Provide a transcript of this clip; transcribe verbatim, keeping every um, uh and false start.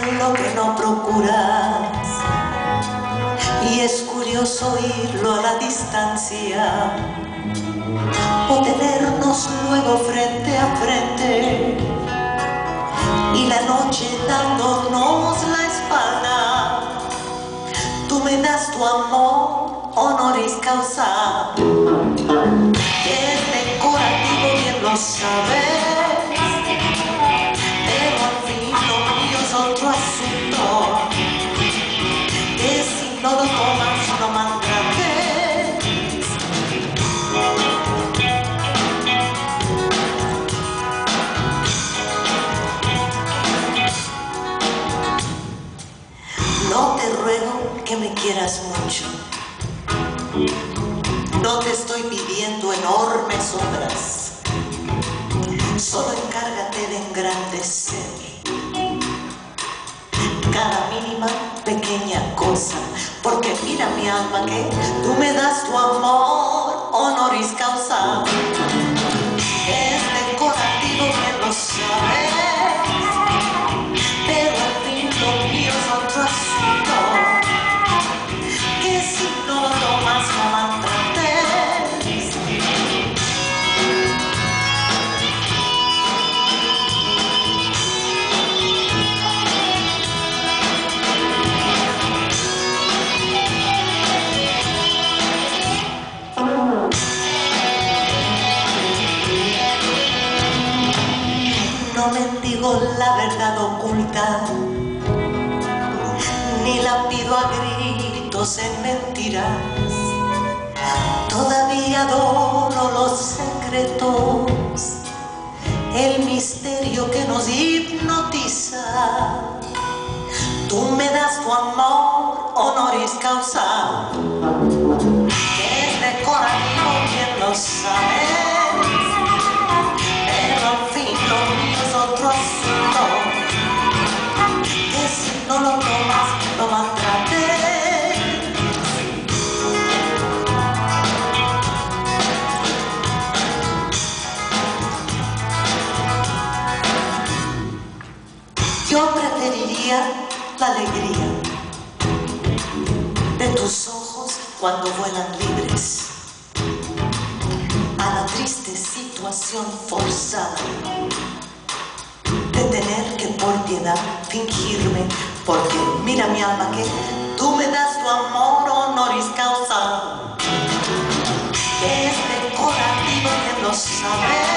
lo que no procuras, y es curioso oírlo a la distancia o tenernos luego frente a frente, y la noche dándonos la espalda. Tú me das tu amor honoris causa, es decorativo, bien lo sabes, pero al fin lo mío es otro asunto, que si no lo tomas no maltrates. No te ruego que me quieras mucho, no te estoy pidiendo enormes obras, solo encárgate de engrandecer cada mínima pequeña cosa, porque mira mi alma que tú me das tu amor honoris causa, es decorativo, bien lo sabes, pero al fin lo mío es otro asunto, que si no lo tomas no maltrates. No mendigo la verdad oculta, ni la pido a gritos en mentiras. Todavía adoro los secretos, el misterio que nos hipnotiza. Tú me das tu amor honoris causa, que es decorativo, bien lo sabes, pero al fin lo mío es otro asunto, que si no lo tomas no maltrates. Yo preferiría la alegría de tus ojos cuando vuelan libres a la triste situación forzada de tener que por piedad fingirme, porque mira mi alma que tú me das tu amor honoris causa, que es decorativo, bien lo sabes,